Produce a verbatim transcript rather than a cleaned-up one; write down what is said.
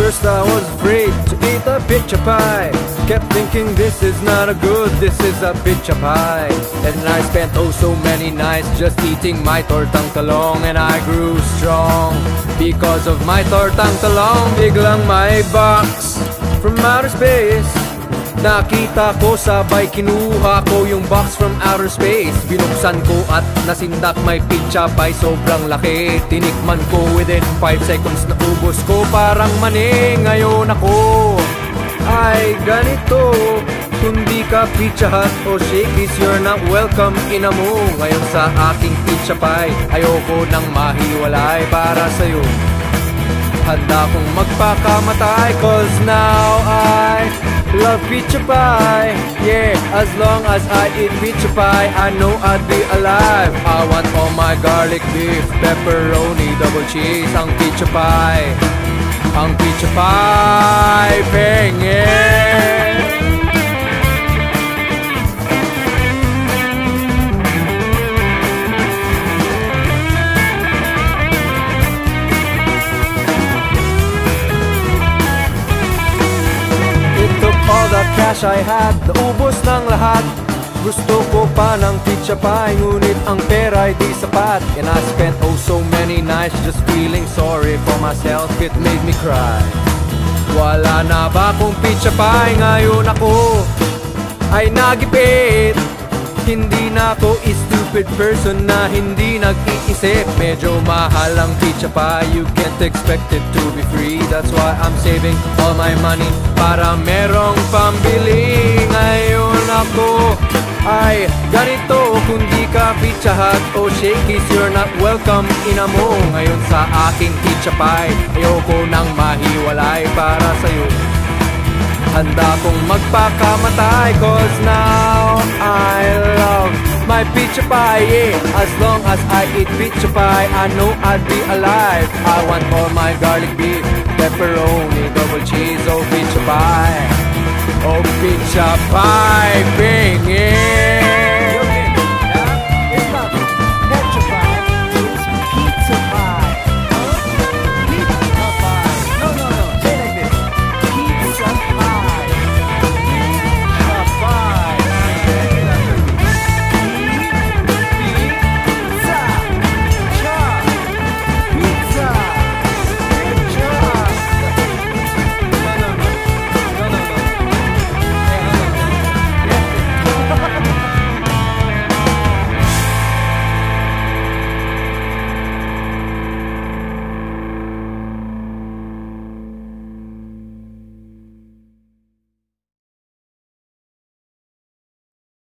first I was afraid to eat a pizza pie. Kept thinking this is not a good, this is a pizza pie. And I spent oh so many nights just eating my tortang talong. And I grew strong because of my tortang talong. Biglang may box from outer space. Nakita ko, sabay kinuha ko yung box from outer space. Binuksan ko at nasindak, may pizza pie, sobrang laki. Tinikman ko within five seconds, naubos ko parang mani. Ngayon ako ay ganito. Kung di ka Pizza Hut o Shakey's, you're not welcome ina mo. Ngayon sa aking pizza pie, ayoko nang mahiwalay para sa'yo. Handa kong magpakamatay, cause now I love pizza pie. Yeah, as long as I eat pizza pie, I know I'd be alive. I want all my garlic beef, pepperoni, double cheese. Ang pizza pie, ang pizza pie, pengin. All the cash I had, naubos ng lahat. Gusto ko pa ng pizza pie, ngunit ang pera ay di sapat. And I spent oh so many nights just feeling sorry for myself, it made me cry. Wala na ba akong pizza pie? Ngayon ako ay nagipit. Hindi na ako stupid person na hindi nag-iisip. Medyo mahal ang pizza pie, you can't expect it to be free. That's why I'm saving all my money para merong pambili. Ngayon ako ay ganito. Kung di ka Pizza Hut o Shakey's, you're not welcome ina mo. Ngayon sa aking pizza pie, ayoko nang mahiwalay para sa'yo. Handa kong magpakamatay, cause now I love my pizza pie, yeah. As long as I eat pizza pie, I know I'd be alive. I want all my garlic beef, pepperoni, double cheese, oh pizza pie, oh pizza pie, bing, yeah.